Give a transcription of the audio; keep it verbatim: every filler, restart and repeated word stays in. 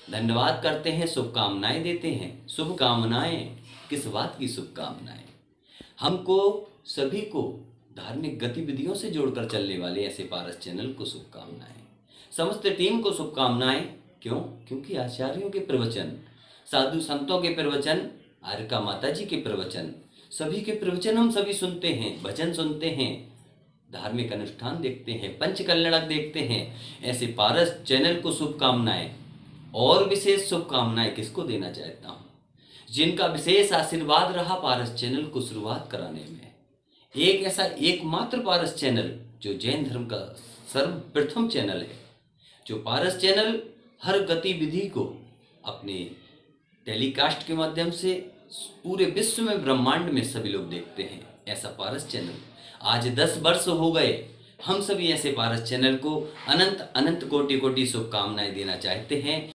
धन्यवाद करते हैं, शुभकामनाएं देते हैं। शुभकामनाएं किस बात की शुभकामनाएं? हमको सभी को धार्मिक गतिविधियों से जोड़कर चलने वाले ऐसे पारस चैनल को शुभकामनाएं। समस्त टीम को शुभकामनाएं। क्यों? क्योंकि आचार्यों के प्रवचन, साधु संतों के प्रवचन, आर्यका माता जी के प्रवचन, सभी के प्रवचन हम सभी सुनते हैं, भजन सुनते हैं, धार्मिक अनुष्ठान देखते हैं, पंचकल्याणक देखते हैं। ऐसे पारस चैनल को शुभकामनाएं। और विशेष शुभकामनाएं किसको देना चाहता हूं? जिनका विशेष आशीर्वाद रहा पारस चैनल को शुरुआत कराने में। एक ऐसा एकमात्र पारस चैनल जो जैन धर्म का सर्वप्रथम चैनल है, जो पारस चैनल हर गतिविधि को अपने टेलीकास्ट के माध्यम से पूरे विश्व में, ब्रह्मांड में सभी लोग देखते हैं। ऐसा पारस चैनल आज दस वर्ष हो गए। हम सभी ऐसे पारस चैनल को अनंत अनंत कोटि कोटि शुभकामनाएं देना चाहते हैं।